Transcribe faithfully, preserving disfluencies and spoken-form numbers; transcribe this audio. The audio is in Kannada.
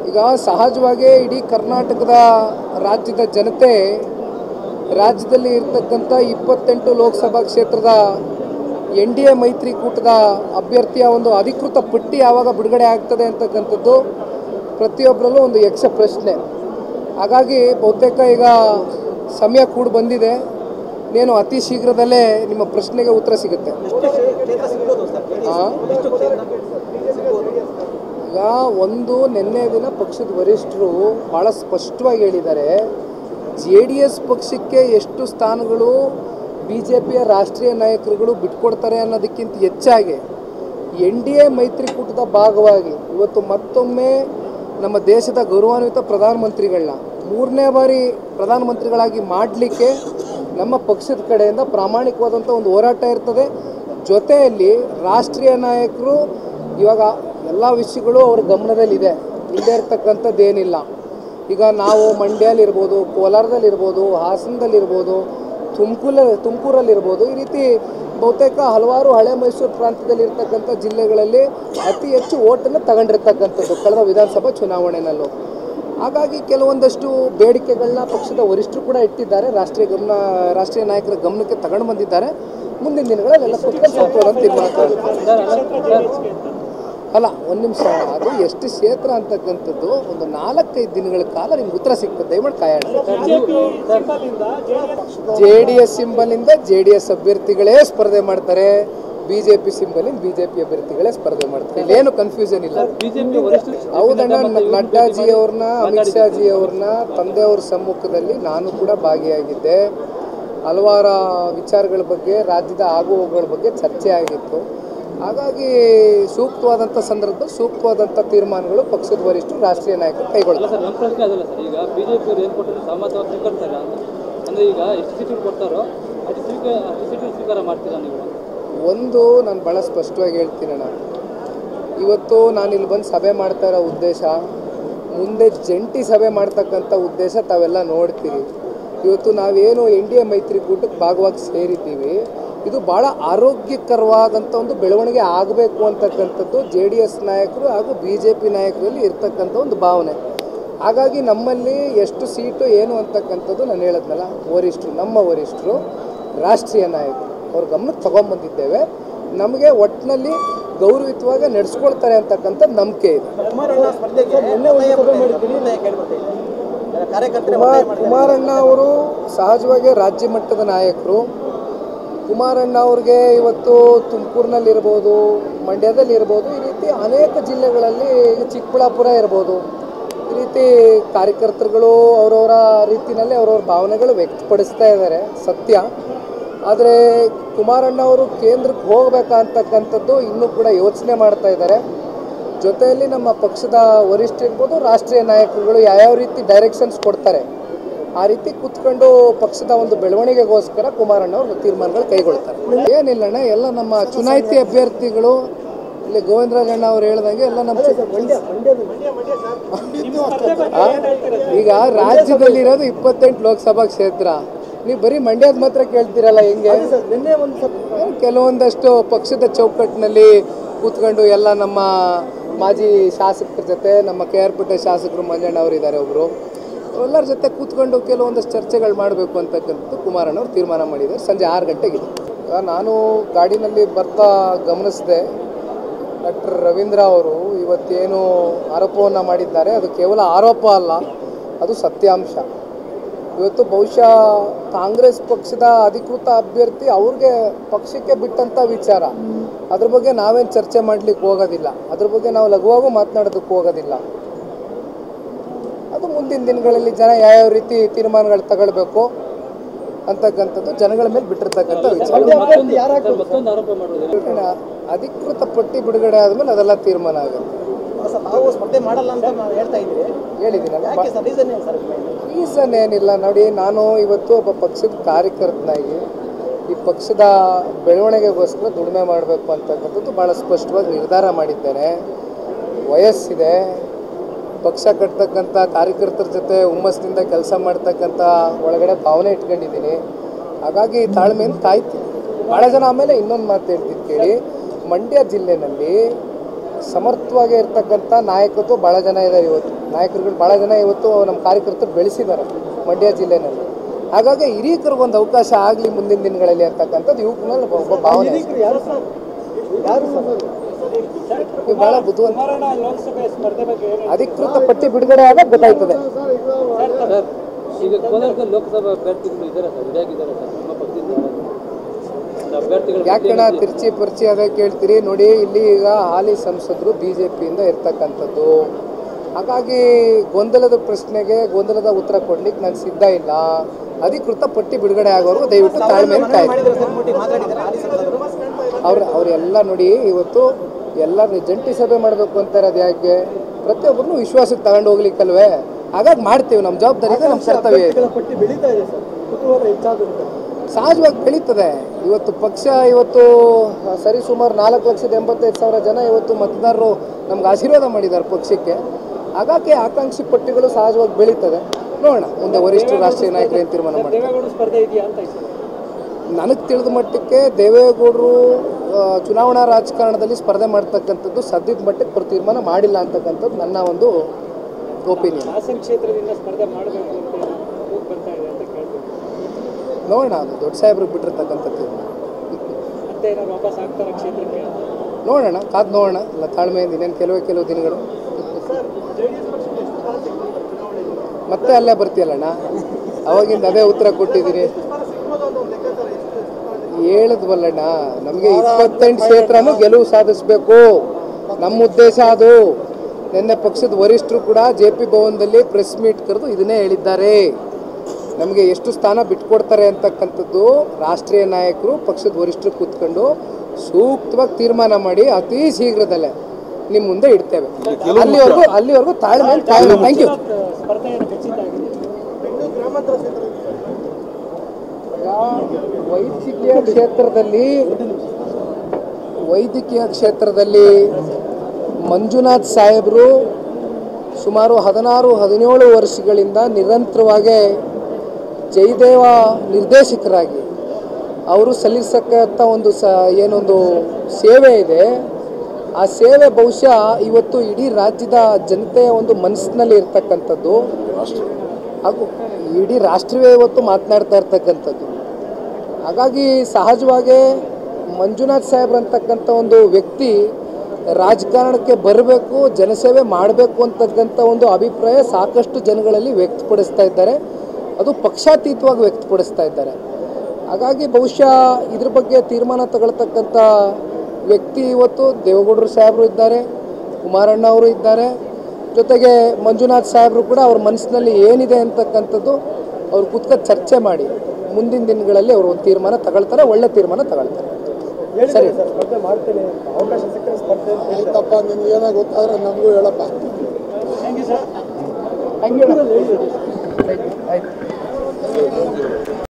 ಈಗ ಸಹಜವಾಗಿ ಇಡೀ ಕರ್ನಾಟಕದ ರಾಜ್ಯದ ಜನತೆ ರಾಜ್ಯದಲ್ಲಿ ಇರತಕ್ಕಂಥ ಇಪ್ಪತ್ತೆಂಟು ಲೋಕಸಭಾ ಕ್ಷೇತ್ರದ ಎನ್ ಡಿ ಎ ಮೈತ್ರಿಕೂಟದ ಅಭ್ಯರ್ಥಿಯ ಒಂದು ಅಧಿಕೃತ ಪಟ್ಟಿ ಯಾವಾಗ ಬಿಡುಗಡೆ ಆಗ್ತದೆ ಅಂತಕ್ಕಂಥದ್ದು ಪ್ರತಿಯೊಬ್ಬರಲ್ಲೂ ಒಂದು ಯಕ್ಷ ಪ್ರಶ್ನೆ. ಹಾಗಾಗಿ ಬಹುತೇಕ ಈಗ ಸಮಯ ಕೂಡ ಬಂದಿದೆ. నేను ಅತಿ ಶೀಘ್ರದಲ್ಲೇ ನಿಮ್ಮ ಪ್ರಶ್ನೆಗೆ ಉತ್ತರ ಸಿಗುತ್ತೆ. ಈಗ ಒಂದು ನಿನ್ನೆ ದಿನ ಪಕ್ಷದ ವರಿಷ್ಠರು ಭಾಳ ಸ್ಪಷ್ಟವಾಗಿ ಹೇಳಿದ್ದಾರೆ, ಜೆ ಡಿ ಎಸ್ ಪಕ್ಷಕ್ಕೆ ಎಷ್ಟು ಸ್ಥಾನಗಳು ಬಿ ಜೆ ಪಿಯ ರಾಷ್ಟ್ರೀಯ ನಾಯಕರುಗಳು ಬಿಟ್ಕೊಡ್ತಾರೆ ಅನ್ನೋದಕ್ಕಿಂತ ಹೆಚ್ಚಾಗಿ ಎನ್ ಡಿ ಎ ಮೈತ್ರಿಕೂಟದ ಭಾಗವಾಗಿ ಇವತ್ತು ಮತ್ತೊಮ್ಮೆ ನಮ್ಮ ದೇಶದ ಗೌರವಾನ್ವಿತ ಪ್ರಧಾನಮಂತ್ರಿಗಳನ್ನ ಮೂರನೇ ಬಾರಿ ಪ್ರಧಾನಮಂತ್ರಿಗಳಾಗಿ ಮಾಡಲಿಕ್ಕೆ ನಮ್ಮ ಪಕ್ಷದ ಕಡೆಯಿಂದ ಪ್ರಾಮಾಣಿಕವಾದಂಥ ಒಂದು ಹೋರಾಟ ಇರ್ತದೆ. ಜೊತೆಯಲ್ಲಿ ರಾಷ್ಟ್ರೀಯ ನಾಯಕರು ಇವಾಗ ಎಲ್ಲ ವಿಷಯಗಳು ಅವ್ರ ಗಮನದಲ್ಲಿದೆ, ಇಲ್ಲದೇ ಇರ್ತಕ್ಕಂಥದ್ದೇನಿಲ್ಲ. ಈಗ ನಾವು ಮಂಡ್ಯದಲ್ಲಿರ್ಬೋದು, ಕೋಲಾರದಲ್ಲಿರ್ಬೋದು, ಹಾಸನದಲ್ಲಿರ್ಬೋದು, ತುಮಕೂರ ತುಮಕೂರಲ್ಲಿರ್ಬೋದು, ಈ ರೀತಿ ಬಹುತೇಕ ಹಲವಾರು ಹಳೆ ಮೈಸೂರು ಪ್ರಾಂತ್ಯದಲ್ಲಿರ್ತಕ್ಕಂಥ ಜಿಲ್ಲೆಗಳಲ್ಲಿ ಅತಿ ಹೆಚ್ಚು ಓಟನ್ನು ತಗೊಂಡಿರ್ತಕ್ಕಂಥದ್ದು ಕಳೆದ ವಿಧಾನಸಭಾ ಚುನಾವಣೆಯಲ್ಲೂ. ಹಾಗಾಗಿ ಕೆಲವೊಂದಷ್ಟು ಬೇಡಿಕೆಗಳನ್ನ ಪಕ್ಷದ ವರಿಷ್ಠರು ಕೂಡ ಇಟ್ಟಿದ್ದಾರೆ, ರಾಷ್ಟ್ರೀಯ ಗಮನ ರಾಷ್ಟ್ರೀಯ ನಾಯಕರ ಗಮನಕ್ಕೆ ತಗೊಂಡು ಬಂದಿದ್ದಾರೆ. ಮುಂದಿನ ದಿನಗಳಲ್ಲಿ ಎಲ್ಲ ಕೂತ್ಕೊಂಡು ಅಂತ ತೀರ್ಮಾನ ಅಲ್ಲ ಒಂದು ನಿಮಿಷ, ಅದು ಎಷ್ಟು ಕ್ಷೇತ್ರ ಅಂತಕ್ಕಂಥದ್ದು ಒಂದು ನಾಲ್ಕೈದು ದಿನಗಳ ಕಾಲ ನಿಮ್ಗೆ ಉತ್ತರ ಸಿಗ್ತದೆ. ದಯಮಾಡಿ ಕಾಯೋಣ. ಜೆ ಡಿ ಎಸ್ ಸಿಂಬಲಿಂದ ಜೆ ಡಿ ಎಸ್ ಅಭ್ಯರ್ಥಿಗಳೇ ಸ್ಪರ್ಧೆ ಮಾಡ್ತಾರೆ, ಬಿ ಜೆ ಪಿ ಸಿಂಬಲಿಂದ ಬಿ ಜೆ ಪಿ ಅಭ್ಯರ್ಥಿಗಳೇ ಸ್ಪರ್ಧೆ ಮಾಡ್ತಾರೆ. ಇಲ್ಲೇನು ಕನ್ಫ್ಯೂಷನ್ ಇಲ್ಲ. ಹೌದಣ್ಣ, ನಡ್ಡಾಜಿ ಅವ್ರನ್ನ, ಅಮಿತ್ ಶಾ ಜಿ ಅವ್ರನ್ನ ತಂದೆಯವ್ರ ಸಮ್ಮುಖದಲ್ಲಿ ನಾನು ಕೂಡ ಭಾಗಿಯಾಗಿದ್ದೆ. ಹಲವಾರು ವಿಚಾರಗಳ ಬಗ್ಗೆ, ರಾಜ್ಯದ ಆಗು ಹೋಗುಗಳ ಬಗ್ಗೆ ಚರ್ಚೆ ಆಗಿತ್ತು. ಹಾಗಾಗಿ ಸೂಕ್ತವಾದಂಥ ಸಂದರ್ಭದಲ್ಲಿ ಸೂಕ್ತವಾದಂಥ ತೀರ್ಮಾನಗಳು ಪಕ್ಷದ ವರಿಷ್ಠರು, ರಾಷ್ಟ್ರೀಯ ನಾಯಕರು ಕೈಗೊಳ್ತಾರೆ. ಸರ್, ನಮ್ಮ ಪ್ರಶ್ನೆ ಅದಲ್ಲ ಸರ್. ಈಗ ಬಿ ಜೆ ಪಿಯವರು ಏನು ಕೊಟ್ಟರು ಸಹಮತವಾಗಿ ಸ್ವೀಕರಿಸ್ತಾರೆ ಅಂದರೆ ಈಗ ಎಷ್ಟು ಸೀಟು ಕೊಡ್ತಾರೋ ಅಷ್ಟು ಸ್ವೀಕಾರ ಅಷ್ಟು ಸೀಟು ಸ್ವೀಕಾರ ಮಾಡ್ತೀರಾ ನೀವು? ಒಂದು ನಾನು ಭಾಳ ಸ್ಪಷ್ಟವಾಗಿ ಹೇಳ್ತೀನಣ್ಣ, ಇವತ್ತು ನಾನು ಇಲ್ಲಿ ಬಂದು ಸಭೆ ಮಾಡ್ತಾ ಇರೋ ಉದ್ದೇಶ, ಮುಂದೆ ಜಂಟಿ ಸಭೆ ಮಾಡ್ತಕ್ಕಂಥ ಉದ್ದೇಶ ತಾವೆಲ್ಲ ನೋಡ್ತೀರಿ. ಇವತ್ತು ನಾವೇನು ಎನ್ ಡಿ ಎ ಮೈತ್ರಿಕೂಟಕ್ಕೆ ಭಾಗವಾಗಿ ಸೇರಿದ್ದೀವಿ, ಇದು ಭಾಳ ಆರೋಗ್ಯಕರವಾದಂಥ ಒಂದು ಬೆಳವಣಿಗೆ ಆಗಬೇಕು ಅಂತಕ್ಕಂಥದ್ದು ಜೆ ಡಿ ಎಸ್ ನಾಯಕರು ಹಾಗೂ ಬಿ ಜೆ ಪಿ ನಾಯಕರಲ್ಲಿ ಇರ್ತಕ್ಕಂಥ ಒಂದು ಭಾವನೆ. ಹಾಗಾಗಿ ನಮ್ಮಲ್ಲಿ ಎಷ್ಟು ಸೀಟು ಏನು ಅಂತಕ್ಕಂಥದ್ದು ನಾನು ಹೇಳಿದ್ನಲ್ಲ, ವರಿಷ್ಠರು, ನಮ್ಮ ವರಿಷ್ಠರು, ರಾಷ್ಟ್ರೀಯ ನಾಯಕರು ಅವ್ರ ಗಮನಕ್ಕೆ ತೊಗೊಂಬಂದಿದ್ದೇವೆ. ನಮಗೆ ಒಟ್ಟಿನಲ್ಲಿ ಗೌರವಿತವಾಗಿ ನಡೆಸ್ಕೊಳ್ತಾರೆ ಅಂತಕ್ಕಂಥ ನಂಬಿಕೆ ಇದೆ. ಕುಮಾರ್ ಕುಮಾರಣ್ಣ ಅವರು ಸಹಜವಾಗಿ ರಾಜ್ಯ ಮಟ್ಟದ ನಾಯಕರು. ಕುಮಾರಣ್ಣ ಅವ್ರಿಗೆ ಇವತ್ತು ತುಮಕೂರಿನಲ್ಲಿರ್ಬೋದು, ಮಂಡ್ಯದಲ್ಲಿರ್ಬೋದು, ಈ ರೀತಿ ಅನೇಕ ಜಿಲ್ಲೆಗಳಲ್ಲಿ, ಚಿಕ್ಕಬಳ್ಳಾಪುರ ಇರ್ಬೋದು, ಈ ರೀತಿ ಕಾರ್ಯಕರ್ತರುಗಳು ಅವರವರ ರೀತಿಯಲ್ಲಿ ಅವರವ್ರ ಭಾವನೆಗಳು ವ್ಯಕ್ತಪಡಿಸ್ತಾ ಇದ್ದಾರೆ, ಸತ್ಯ. ಆದರೆ ಕುಮಾರಣ್ಣ ಅವರು ಕೇಂದ್ರಕ್ಕೆ ಹೋಗಬೇಕಂತಕ್ಕಂಥದ್ದು ಇನ್ನೂ ಕೂಡ ಯೋಚನೆ ಮಾಡ್ತಾ ಇದ್ದಾರೆ. ಜೊತೆಯಲ್ಲಿ ನಮ್ಮ ಪಕ್ಷದ ವರಿಷ್ಠ ಇರ್ಬೋದು, ರಾಷ್ಟ್ರೀಯ ನಾಯಕರುಗಳು ಯಾವ್ಯಾವ ರೀತಿ ಡೈರೆಕ್ಷನ್ಸ್ ಕೊಡ್ತಾರೆ ಆ ರೀತಿ ಕೂತ್ಕೊಂಡು ಪಕ್ಷದ ಒಂದು ಬೆಳವಣಿಗೆಗೋಸ್ಕರ ಕುಮಾರಣ್ಣ ಅವರು ತೀರ್ಮಾನಗಳು ಕೈಗೊಳ್ತಾರೆ. ಏನಿಲ್ಲಣ್ಣ, ಎಲ್ಲ ನಮ್ಮ ಚುನಾಯಿತ ಅಭ್ಯರ್ಥಿಗಳು, ಇಲ್ಲಿ ಗೋವಿಂದರಾಜಣ್ಣ ಅವ್ರು ಹೇಳ್ದಂಗೆ ಎಲ್ಲ ನಮ್ಮ ಈಗ ರಾಜ್ಯದಲ್ಲಿರೋದು ಇಪ್ಪತ್ತೆಂಟು ಲೋಕಸಭಾ ಕ್ಷೇತ್ರ, ನೀವು ಬರೀ ಮಂಡ್ಯದ ಮಾತ್ರ ಕೇಳ್ತೀರಲ್ಲ, ಹೆಂಗೆ? ಕೆಲವೊಂದಷ್ಟು ಪಕ್ಷದ ಚೌಕಟ್ಟಿನಲ್ಲಿ ಕೂತ್ಕೊಂಡು ಎಲ್ಲ ನಮ್ಮ ಮಾಜಿ ಶಾಸಕರ ಜೊತೆ, ನಮ್ಮ ಕೆ ಆರ್ ಪೇಟೆ ಶಾಸಕರು ಮಂಜಣ್ಣ ಅವರು ಇದ್ದಾರೆ ಒಬ್ಬರು, ಎಲ್ಲರ ಜೊತೆ ಕೂತ್ಕೊಂಡು ಕೆಲವೊಂದಷ್ಟು ಚರ್ಚೆಗಳು ಮಾಡಬೇಕು ಅಂತಕ್ಕಂಥದ್ದು ಕುಮಾರಣ್ಣವ್ರು ತೀರ್ಮಾನ ಮಾಡಿದ್ದಾರೆ. ಸಂಜೆ ಆರು ಗಂಟೆಗಿದೆ. ನಾನು ಗಾಡಿನಲ್ಲಿ ಬರ್ತಾ ಗಮನಿಸಿದೆ, ಡಾಕ್ಟರ್ ರವೀಂದ್ರ ಅವರು ಇವತ್ತೇನು ಆರೋಪವನ್ನು ಮಾಡಿದ್ದಾರೆ ಅದು ಕೇವಲ ಆರೋಪ ಅಲ್ಲ, ಅದು ಸತ್ಯಾಂಶ. ಇವತ್ತು ಬಹುಶಃ ಕಾಂಗ್ರೆಸ್ ಪಕ್ಷದ ಅಧಿಕೃತ ಅಭ್ಯರ್ಥಿ ಅವ್ರಿಗೆ ಪಕ್ಷಕ್ಕೆ ಬಿಟ್ಟಂಥ ವಿಚಾರ, ಅದ್ರ ಬಗ್ಗೆ ನಾವೇನು ಚರ್ಚೆ ಮಾಡಲಿಕ್ಕೆ ಹೋಗೋದಿಲ್ಲ, ಅದ್ರ ಬಗ್ಗೆ ನಾವು ಲಘುವಾಗೂ ಮಾತನಾಡೋದಕ್ಕೆ ಹೋಗೋದಿಲ್ಲ. ಅದು ಮುಂದಿನ ದಿನಗಳಲ್ಲಿ ಜನ ಯಾವ್ಯಾವ ರೀತಿ ತೀರ್ಮಾನಗಳು ತಗೊಳ್ಬೇಕು ಅಂತಕ್ಕಂಥದ್ದು ಜನಗಳ ಮೇಲೆ ಬಿಟ್ಟಿರ್ತಕ್ಕಂಥ ವಿಚಾರ. ಅಧಿಕೃತ ಪಟ್ಟಿ ಬಿಡುಗಡೆ ಆದಮೇಲೆ ಅದೆಲ್ಲ ತೀರ್ಮಾನ ಆಗುತ್ತೆ. ಹೇಳಿದ್ದೀನಲ್ಲ, ರೀಸನ್ ಏನಿಲ್ಲ ನೋಡಿ. ನಾನು ಇವತ್ತು ಒಬ್ಬ ಪಕ್ಷದ ಕಾರ್ಯಕರ್ತನಾಗಿ ಈ ಪಕ್ಷದ ಬೆಳವಣಿಗೆಗೋಸ್ಕರ ದುಡಿಮೆ ಮಾಡಬೇಕು ಅಂತಕ್ಕಂಥದ್ದು ಭಾಳ ಸ್ಪಷ್ಟವಾಗಿ ನಿರ್ಧಾರ ಮಾಡಿದ್ದೇನೆ. ವಯಸ್ಸಿದೆ, ಪಕ್ಷ ಕಟ್ತಕ್ಕಂಥ ಕಾರ್ಯಕರ್ತರ ಜೊತೆ ಹುಮ್ಮಸ್ಸಿನಿಂದ ಕೆಲಸ ಮಾಡ್ತಕ್ಕಂಥ ಒಳಗಡೆ ಭಾವನೆ ಇಟ್ಕೊಂಡಿದ್ದೀನಿ. ಹಾಗಾಗಿ ತಾಳ್ಮೆಯಿಂದ ಕಾಯ್ತೀನಿ. ಭಾಳ ಜನ ಆಮೇಲೆ ಇನ್ನೊಂದು ಮಾತು ಹೇಳ್ತೀನಿ ಕೇಳಿ, ಮಂಡ್ಯ ಜಿಲ್ಲೆನಲ್ಲಿ ಸಮರ್ಥವಾಗಿ ಇರ್ತಕ್ಕಂಥ ನಾಯಕತ್ವ ಭಾಳ ಜನ ಇದ್ದಾರೆ ಇವತ್ತು. ನಾಯಕರುಗಳು ಭಾಳ ಜನ ಇವತ್ತು ನಮ್ಮ ಕಾರ್ಯಕರ್ತರು ಬೆಳೆಸಿದ್ದಾರೆ ಮಂಡ್ಯ ಜಿಲ್ಲೆನಲ್ಲಿ. ಹಾಗಾಗಿ ಹಿರೀಕರಿಗೊಂದು ಅವಕಾಶ ಆಗಲಿ ಮುಂದಿನ ದಿನಗಳಲ್ಲಿ ಅಂತಕ್ಕಂಥದ್ದು ಯುವಕನಲ್ಲಿ ಒಬ್ಬ ಭಾವನೆ. ನೀವು ಭಾಳ ಬುದ್ಧಿವಂತ. ಅಧಿಕೃತ ಪಟ್ಟಿ ಬಿಡುಗಡೆ ಆದಾಗ ಗೊತ್ತಾಯ್ತದೆ. ಈಗ ಕೋಲಾರದ ಲೋಕಸಭಾ ಅಭ್ಯರ್ಥಿಗಳು ಇದ್ದಾರೆ ಸರ್, ರೆಡಿಯಾಗಿದ್ದಾರೆ ಸರ್ ನಿಮ್ಮ ಪಕ್ಷದಿಂದ ಅಭ್ಯರ್ಥಿಗಳು. ಯಾಕಣ ತಿರ್ಚಿ ಪರಿಚಯ ಅದೇ ಕೇಳ್ತೀರಿ ನೋಡಿ. ಇಲ್ಲಿ ಈಗ ಹಾಲಿ ಸಂಸದರು ಬಿ ಜೆ ಪಿಯಿಂದ ಇರ್ತಕ್ಕಂಥದ್ದು. ಹಾಗಾಗಿ ಗೊಂದಲದ ಪ್ರಶ್ನೆಗೆ ಗೊಂದಲದ ಉತ್ತರ ಕೊಡ್ಲಿಕ್ಕೆ ನಾನು ಸಿದ್ಧ ಇಲ್ಲ. ಅಧಿಕೃತ ಪಟ್ಟಿ ಬಿಡುಗಡೆ ಆಗೋರು ದಯವಿಟ್ಟು ತಾಳ್ಮೆಯಿಂದ ಕಾಯ್ದು. ಅವ್ರು ಅವರೆಲ್ಲ ನೋಡಿ ಇವತ್ತು ಎಲ್ಲ ಜಂಟಿ ಸಭೆ ಮಾಡಬೇಕು ಅಂತಾರೆ. ಅದು ಯಾಕೆ? ಪ್ರತಿಯೊಬ್ಬರನ್ನು ವಿಶ್ವಾಸಕ್ಕೆ ತಗೊಂಡು ಹೋಗ್ಲಿಕ್ಕಲ್ವೇ? ಹಾಗಾಗಿ ಮಾಡ್ತೀವಿ. ನಮ್ಮ ಜವಾಬ್ದಾರಿ ಇದೆ, ನಮ್ಮ ಕರ್ತವ್ಯ ಇದೆ. ಸಹಜವಾಗಿ ಬೆಳೀತದೆ. ಇವತ್ತು ಪಕ್ಷ ಇವತ್ತು ಸರಿ ಸುಮಾರು ನಾಲ್ಕು ಲಕ್ಷದ ಎಂಬತ್ತೈದು ಸಾವಿರ ಜನ ಇವತ್ತು ಮತದಾರರು ನಮ್ಗೆ ಆಶೀರ್ವಾದ ಮಾಡಿದ್ದಾರೆ ಪಕ್ಷಕ್ಕೆ. ಹಾಗಾಗಿ ಆಕಾಂಕ್ಷಿ ಪಟ್ಟಿಗಳು ಸಹಜವಾಗಿ ಬೆಳೀತದೆ. ನೋಡೋಣ ಮುಂದೆ ವರಿಷ್ಠ ರಾಷ್ಟ್ರೀಯ ನಾಯಕರು ಏನು ತೀರ್ಮಾನ ಮಾಡ್ತಾರೆ. ಸ್ಪರ್ಧೆ ಇದೆಯಾ ಅಂತ ನನಗೆ ತಿಳಿದ ಮಟ್ಟಕ್ಕೆ ದೇವೇಗೌಡರು ಚುನಾವಣಾ ರಾಜಕಾರಣದಲ್ಲಿ ಸ್ಪರ್ಧೆ ಮಾಡ್ತಕ್ಕಂಥದ್ದು ಸದ್ಯದ ಮಟ್ಟಕ್ಕೆ ಅವರು ತೀರ್ಮಾನ ಮಾಡಿಲ್ಲ ಅಂತಕ್ಕಂಥದ್ದು ನನ್ನ ಒಂದು ಒಪಿನಿಯನ್. ಹಾಸನ ಕ್ಷೇತ್ರದಿಂದ ಸ್ಪರ್ಧೆ ಮಾಡಬೇಕು ಅಂತ ಬರ್ತಾ ಇದೆ ಅಂತ ಕೇಳ್ತೀವಿ. ನೋಡೋಣ, ಅದು ದೊಡ್ಡ ಸಾಹೇಬ್ರಿಗೆ ಬಿಟ್ಟಿರ್ತಕ್ಕಂಥದ್ದು. ಮತ್ತೆ ಏನಾದ್ರು ವಾಪಸ್ ಆಗ್ತಾರೆ ಕ್ಷೇತ್ರಕ್ಕೆ? ನೋಡೋಣ, ಕಾದು ನೋಡೋಣ. ಇಲ್ಲ ತಾಳ್ಮೆಯಿಂದ ಇನ್ನೇನು ಕೆಲವೇ ಕೆಲವು ದಿನಗಳು ಮತ್ತೆ ಅಲ್ಲೇ ಬರ್ತೀಯಲ್ಲಣ್ಣ. ಅವಾಗಿಂದ ಅದೇ ಉತ್ತರ ಕೊಟ್ಟಿದ್ದೀರಿ. ಹೇಳಿದ್ವಲ್ಲಣ್ಣ, ನಮಗೆ ಇಪ್ಪತ್ತೆಂಟು ಕ್ಷೇತ್ರನೂ ಗೆಲುವು ಸಾಧಿಸಬೇಕು, ನಮ್ಮ ಉದ್ದೇಶ ಅದು. ನಿನ್ನೆ ಪಕ್ಷದ ವರಿಷ್ಠರು ಕೂಡ ಜೆ ಪಿ ಭವನದಲ್ಲಿ ಪ್ರೆಸ್ ಮೀಟ್ ಕರೆದು ಇದನ್ನೇ ಹೇಳಿದ್ದಾರೆ. ನಮಗೆ ಎಷ್ಟು ಸ್ಥಾನ ಬಿಟ್ಕೊಡ್ತಾರೆ ಅಂತಕ್ಕಂಥದ್ದು ರಾಷ್ಟ್ರೀಯ ನಾಯಕರು ಪಕ್ಷದ ವರಿಷ್ಠರು ಕೂತ್ಕೊಂಡು ಸೂಕ್ತವಾಗಿ ತೀರ್ಮಾನ ಮಾಡಿ ಅತಿ ಶೀಘ್ರದಲ್ಲೇ ನಿಮ್ಮ ಮುಂದೆ ಇಡ್ತೇವೆ. ಅಲ್ಲಿವರೆಗೂ ಅಲ್ಲಿವರೆಗೂ ತಾಳ್ಮೆ ತಾಳ್ಮೆ ಥ್ಯಾಂಕ್ ಯು. ವೈದ್ಯಕೀಯ ಕ್ಷೇತ್ರದಲ್ಲಿ ವೈದ್ಯಕೀಯ ಕ್ಷೇತ್ರದಲ್ಲಿ ಮಂಜುನಾಥ್ ಸಾಹೇಬರು ಸುಮಾರು ಹದಿನಾರು ಹದಿನೇಳು ವರ್ಷಗಳಿಂದ ನಿರಂತರವಾಗಿ ಜಯದೇವ ನಿರ್ದೇಶಕರಾಗಿ ಅವರು ಸಲ್ಲಿಸತಕ್ಕಂಥ ಒಂದು ಸ ಏನೊಂದು ಸೇವೆ ಇದೆ. ಆ ಸೇವೆ ಬಹುಶಃ ಇವತ್ತು ಇಡೀ ರಾಜ್ಯದ ಜನತೆಯ ಒಂದು ಮನಸ್ಸಿನಲ್ಲಿ ಇರ್ತಕ್ಕಂಥದ್ದು ಹಾಗೂ ಇಡೀ ರಾಷ್ಟ್ರವೇ ಇವತ್ತು ಮಾತನಾಡ್ತಾ ಇರ್ತಕ್ಕಂಥದ್ದು. ಹಾಗಾಗಿ ಸಹಜವಾಗಿ ಮಂಜುನಾಥ್ ಸಾಹೇಬ್ರು ಅಂತಕ್ಕಂಥ ಒಂದು ವ್ಯಕ್ತಿ ರಾಜಕಾರಣಕ್ಕೆ ಬರಬೇಕು, ಜನಸೇವೆ ಮಾಡಬೇಕು ಅಂತಕ್ಕಂಥ ಒಂದು ಅಭಿಪ್ರಾಯ ಸಾಕಷ್ಟು ಜನಗಳಲ್ಲಿ ವ್ಯಕ್ತಪಡಿಸ್ತಾ ಇದ್ದಾರೆ. ಅದು ಪಕ್ಷಾತೀತವಾಗಿ ವ್ಯಕ್ತಪಡಿಸ್ತಾ ಇದ್ದಾರೆ. ಹಾಗಾಗಿ ಬಹುಶಃ ಇದ್ರ ಬಗ್ಗೆ ತೀರ್ಮಾನ ತಗೊಳ್ತಕ್ಕಂಥ ವ್ಯಕ್ತಿ ಇವತ್ತು ದೇವೇಗೌಡರು ಸಾಹೇಬರು ಇದ್ದಾರೆ, ಕುಮಾರಣ್ಣ ಅವರು ಇದ್ದಾರೆ, ಜೊತೆಗೆ ಮಂಜುನಾಥ್ ಸಾಹೇಬರು ಕೂಡ ಅವ್ರ ಮನಸ್ಸಿನಲ್ಲಿ ಏನಿದೆ ಅಂತಕ್ಕಂಥದ್ದು ಅವ್ರು ಕೂತ್ಕೊಂಡು ಚರ್ಚೆ ಮಾಡಿ ಮುಂದಿನ ದಿನಗಳಲ್ಲಿ ಅವರು ಒಂದು ತೀರ್ಮಾನ ತಗೊಳ್ತಾರೆ, ಒಳ್ಳೆ ತೀರ್ಮಾನ ತಗೊಳ್ತಾರೆ. ಸರಿ ಸ್ಪರ್ಧೆ ಮಾಡ್ತೇನೆ, ಅವಕಾಶ ಸಿಕ್ಕರೆ ಸ್ಪರ್ಧೆ ಆಯ್ತಪ್ಪ. ನಿಮ್ಗೆ ಏನೋ ಗೊತ್ತಾದ್ರೆ ನಮಗೂ ಹೇಳಪ್ಪ. Thank you sir. Thank you. ಆಯ್ತು.